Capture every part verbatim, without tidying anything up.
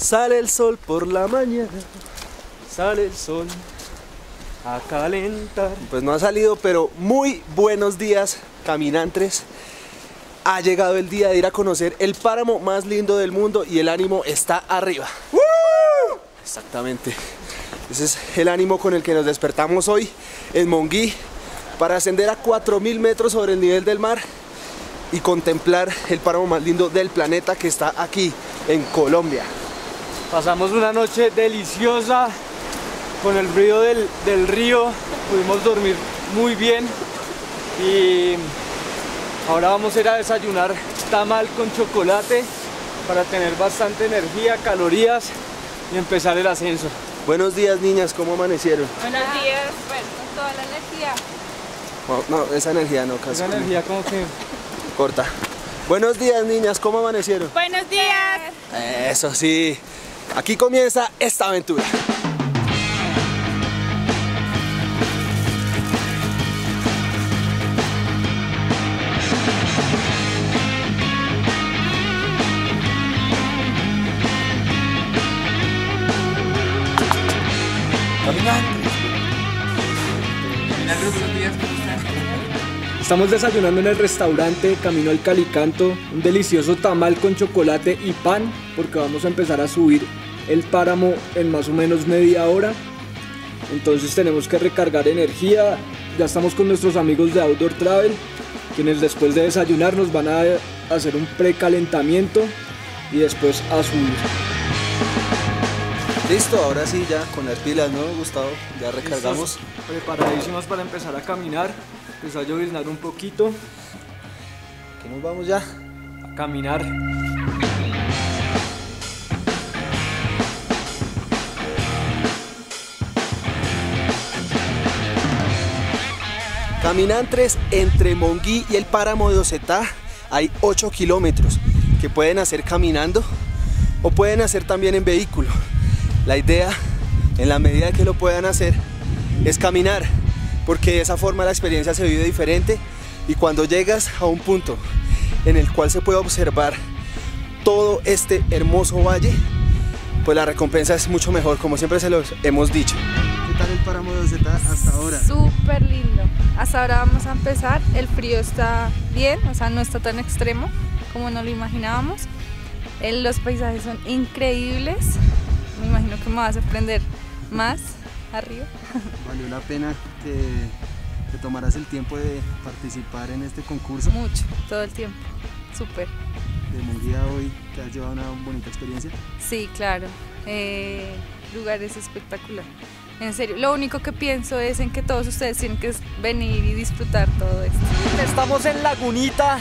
Sale el sol por la mañana, sale el sol a calentar. Pues no ha salido, pero muy buenos días, caminantes. Ha llegado el día de ir a conocer el páramo más lindo del mundo y el ánimo está arriba. ¡Woo! Exactamente. Ese es el ánimo con el que nos despertamos hoy en Monguí para ascender a cuatro mil metros sobre el nivel del mar y contemplar el páramo más lindo del planeta que está aquí en Colombia. Pasamos una noche deliciosa con el ruido del, del río, pudimos dormir muy bien y ahora vamos a ir a desayunar tamal con chocolate para tener bastante energía, calorías y empezar el ascenso. Buenos días, niñas, ¿cómo amanecieron? Buenos días, bueno, con toda la energía. No, no, esa energía no, casi. Esa energía como que corta. Buenos días, niñas, ¿cómo amanecieron? Buenos días. Eso sí, aquí comienza esta aventura. estamos desayunando en el restaurante Camino al Calicanto, un delicioso tamal con chocolate y pan, porque vamos a empezar a subir el páramo en más o menos media hora. Entonces tenemos que recargar energía. Ya estamos con nuestros amigos de Outdoor Travel, quienes después de desayunar nos van a hacer un precalentamiento y después a subir. Listo, ahora sí ya con las pilas, ¿no, Gustavo? Ya recargamos. Listos, preparadísimos para empezar a caminar. Empezó a lloviznar un poquito. ¿Qué nos vamos ya? A caminar. Caminantes, entre Monguí y el páramo de Osetá hay ocho kilómetros que pueden hacer caminando o pueden hacer también en vehículo. La idea, en la medida que lo puedan hacer, es caminar, porque de esa forma la experiencia se vive diferente y cuando llegas a un punto en el cual se puede observar todo este hermoso valle, pues la recompensa es mucho mejor, como siempre se los hemos dicho. ¿Qué tal el páramo de Osetá hasta ahora? Súper lindo. Hasta ahora vamos a empezar, el frío está bien, o sea, no está tan extremo como no lo imaginábamos. Los paisajes son increíbles, me imagino que me vas a sorprender más arriba. ¿Valió la pena que te tomaras el tiempo de participar en este concurso? Mucho, todo el tiempo, súper. ¿De Monguí a hoy te has llevado una bonita experiencia? Sí, claro, eh, lugar es espectacular. En serio, lo único que pienso es en que todos ustedes tienen que venir y disfrutar todo esto. Estamos en Lagunita,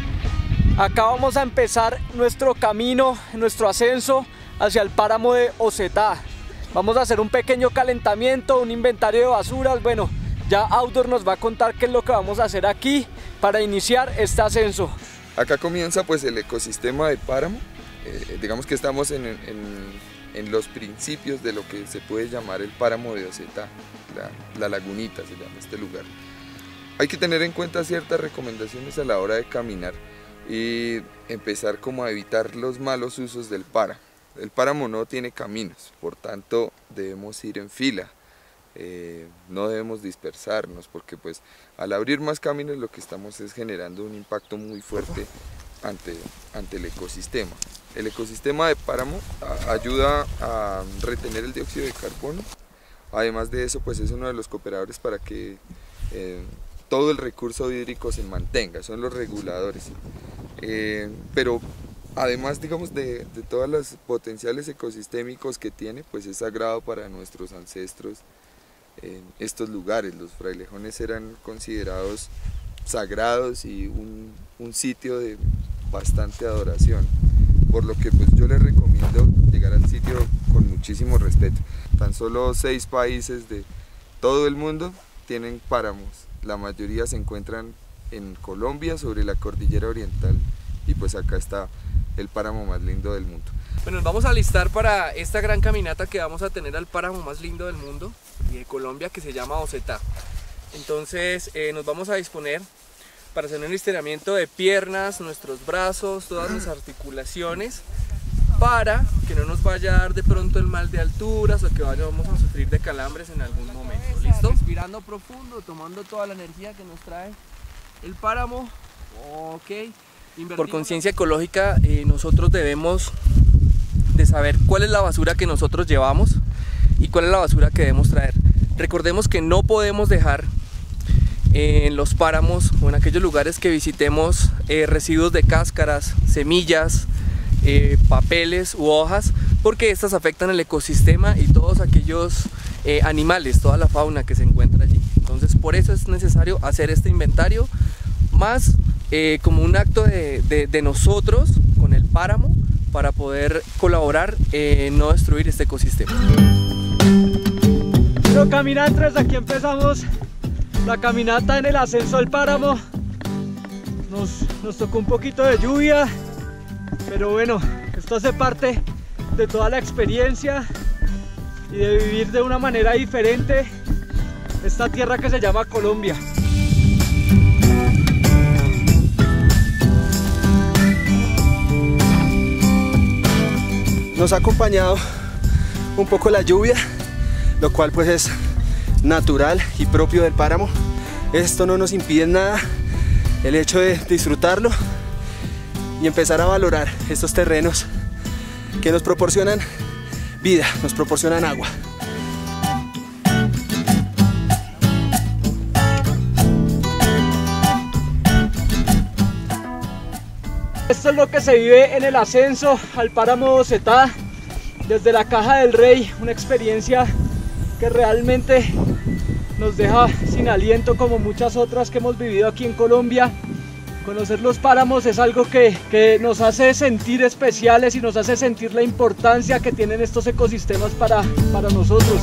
acá vamos a empezar nuestro camino, nuestro ascenso hacia el páramo de Osetá. Vamos a hacer un pequeño calentamiento, un inventario de basuras. Bueno, ya Outdoor nos va a contar qué es lo que vamos a hacer aquí para iniciar este ascenso. Acá comienza pues el ecosistema de páramo. Eh, digamos que estamos en, en, en los principios de lo que se puede llamar el páramo de Osetá, la, la Lagunita se llama este lugar. Hay que tener en cuenta ciertas recomendaciones a la hora de caminar y empezar como a evitar los malos usos del páramo. El páramo no tiene caminos, por tanto debemos ir en fila, eh, no debemos dispersarnos porque pues al abrir más caminos lo que estamos es generando un impacto muy fuerte ante, ante el ecosistema. El ecosistema de páramo a, ayuda a retener el dióxido de carbono, además de eso pues es uno de los cooperadores para que eh, todo el recurso hídrico se mantenga, son los reguladores, eh, pero además, digamos, de, de todos los potenciales ecosistémicos que tiene, pues es sagrado para nuestros ancestros en estos lugares. Los frailejones eran considerados sagrados y un, un sitio de bastante adoración, por lo que pues yo les recomiendo llegar al sitio con muchísimo respeto. Tan solo seis países de todo el mundo tienen páramos, la mayoría se encuentran en Colombia sobre la cordillera oriental y pues acá está el páramo más lindo del mundo. Bueno, nos vamos a alistar para esta gran caminata que vamos a tener al páramo más lindo del mundo y de Colombia, que se llama Osetá. Entonces eh, nos vamos a disponer para hacer un estiramiento de piernas, nuestros brazos, todas las articulaciones para que no nos vaya a dar de pronto el mal de alturas o que vayamos a sufrir de calambres en algún momento. ¿Listo? Respirando profundo, tomando toda la energía que nos trae el páramo. Ok. Por conciencia ecológica, eh, nosotros debemos de saber cuál es la basura que nosotros llevamos y cuál es la basura que debemos traer. Recordemos que no podemos dejar en los páramos o en aquellos lugares que visitemos eh, residuos de cáscaras, semillas, eh, papeles u hojas, porque estas afectan el ecosistema y todos aquellos eh, animales, toda la fauna que se encuentra allí. Entonces por eso es necesario hacer este inventario, más eh, como un acto de, de, de nosotros con el páramo para poder colaborar en no destruir este ecosistema. Bueno, caminantes, aquí empezamos la caminata en el ascenso al páramo. Nos, nos tocó un poquito de lluvia, pero bueno, esto hace parte de toda la experiencia y de vivir de una manera diferente esta tierra que se llama Colombia. Nos ha acompañado un poco la lluvia, lo cual pues es natural y propio del páramo. Esto no nos impide nada el hecho de disfrutarlo y empezar a valorar estos terrenos que nos proporcionan vida, nos proporcionan agua. Esto es lo que se vive en el ascenso al páramo de Bosetá desde la Caja del Rey, una experiencia que realmente nos deja sin aliento como muchas otras que hemos vivido aquí en Colombia. Conocer los páramos es algo que, que nos hace sentir especiales y nos hace sentir la importancia que tienen estos ecosistemas para, para nosotros.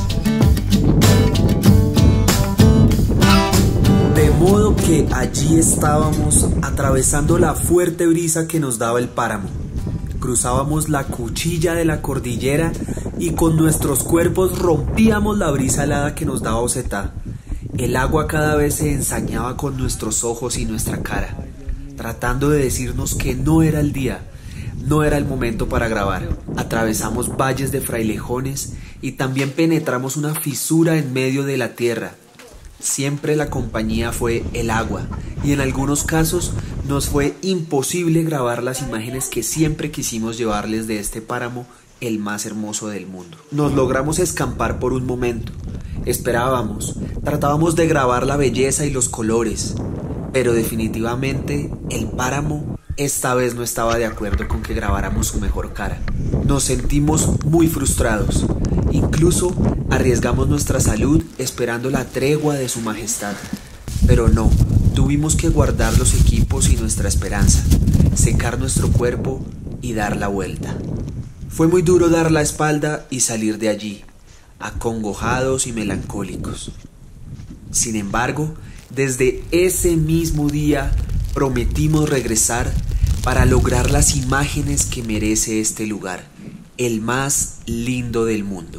De modo que allí estábamos, atravesando la fuerte brisa que nos daba el páramo. Cruzábamos la cuchilla de la cordillera y con nuestros cuerpos rompíamos la brisa helada que nos daba Bosetá. El agua cada vez se ensañaba con nuestros ojos y nuestra cara, tratando de decirnos que no era el día, no era el momento para grabar. Atravesamos valles de frailejones y también penetramos una fisura en medio de la tierra. Siempre la compañía fue el agua, y en algunos casos nos fue imposible grabar las imágenes que siempre quisimos llevarles de este páramo, el más hermoso del mundo. Nos logramos escampar por un momento, esperábamos, tratábamos de grabar la belleza y los colores, pero definitivamente el páramo esta vez no estaba de acuerdo con que grabáramos su mejor cara. Nos sentimos muy frustrados, incluso arriesgamos nuestra salud esperando la tregua de su majestad, pero no, tuvimos que guardar los equipos y nuestra esperanza, secar nuestro cuerpo y dar la vuelta. Fue muy duro dar la espalda y salir de allí, acongojados y melancólicos. Sin embargo, desde ese mismo día prometimos regresar para lograr las imágenes que merece este lugar, el más lindo del mundo.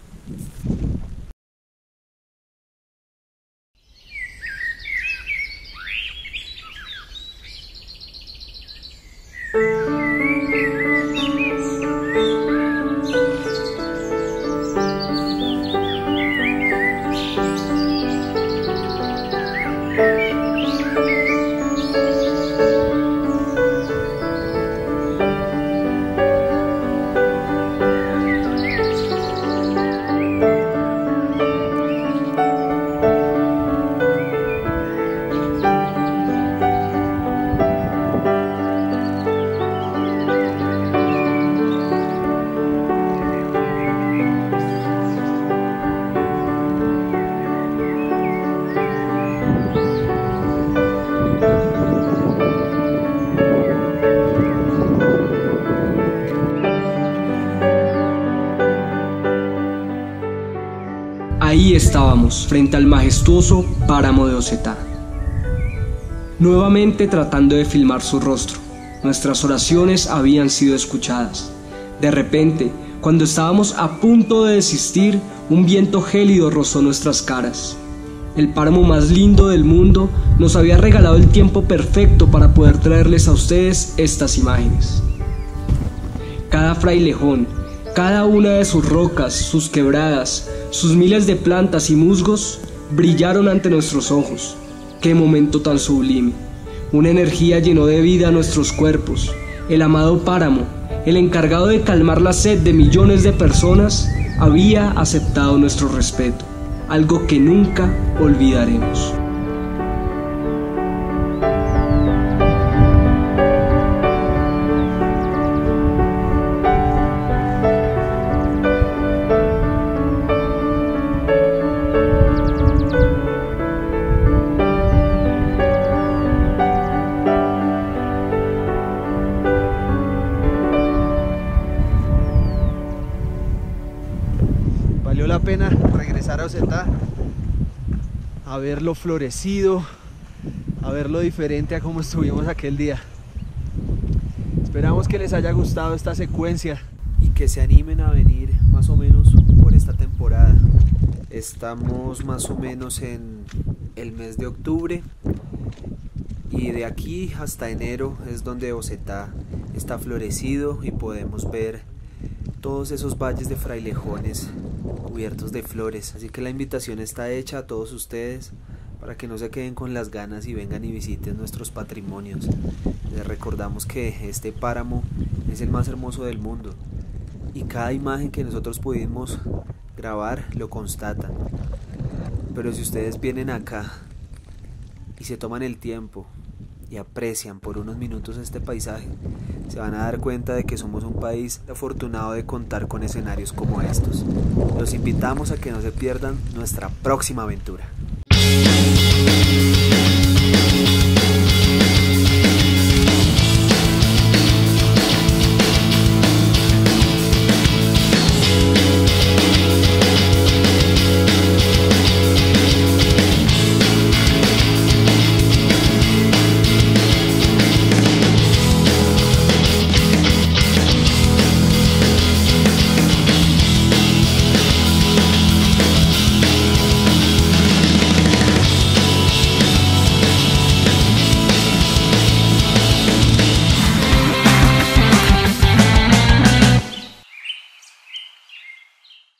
Ahí estábamos, frente al majestuoso páramo de Bosetá, nuevamente tratando de filmar su rostro. Nuestras oraciones habían sido escuchadas. De repente, cuando estábamos a punto de desistir, un viento gélido rozó nuestras caras. El páramo más lindo del mundo nos había regalado el tiempo perfecto para poder traerles a ustedes estas imágenes. Cada cada frailejón, cada una de sus rocas, sus quebradas, sus miles de plantas y musgos brillaron ante nuestros ojos. ¡Qué momento tan sublime! Una energía llenó de vida a nuestros cuerpos. El amado páramo, el encargado de calmar la sed de millones de personas, había aceptado nuestro respeto, algo que nunca olvidaremos. Valió la pena regresar a Osetá, a verlo florecido, a verlo diferente a como estuvimos aquel día. Esperamos que les haya gustado esta secuencia y que se animen a venir más o menos por esta temporada. Estamos más o menos en el mes de octubre y de aquí hasta enero es donde Osetá está florecido y podemos ver todos esos valles de frailejones cubiertos de flores. Así que la invitación está hecha a todos ustedes para que no se queden con las ganas y vengan y visiten nuestros patrimonios. Les recordamos que este páramo es el más hermoso del mundo y cada imagen que nosotros pudimos grabar lo constata. Pero si ustedes vienen acá y se toman el tiempo y aprecian por unos minutos este paisaje, se van a dar cuenta de que somos un país afortunado de contar con escenarios como estos. Los invitamos a que no se pierdan nuestra próxima aventura.